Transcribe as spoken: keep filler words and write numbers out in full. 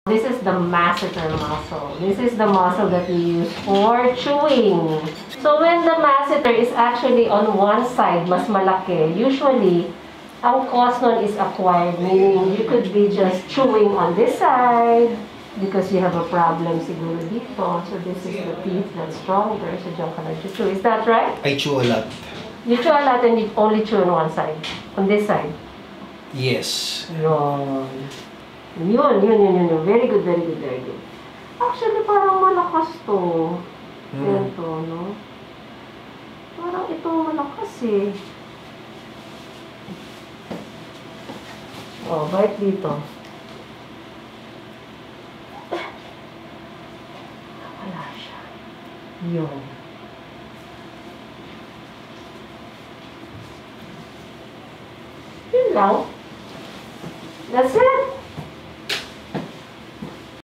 This is the masseter muscle. This is the muscle that we use for chewing. So when the masseter is actually on one side, mas malaki, usually, ang cause nun is acquired, meaning you could be just chewing on this side because you have a problem siguro dito. So this is the teeth that's stronger. So diyan ka nag-chew. Is that right? I chew a lot. You chew a lot and you only chew on one side. On this side. Yes. Yun. Yun, yun, yun, yun. Very good, very good, very good. Actually, parang malakas to. Hmm. Yan to, no? Parang ito malakas eh. Oh, bite dito. Wala siya. Yun. Yun lang. That's it.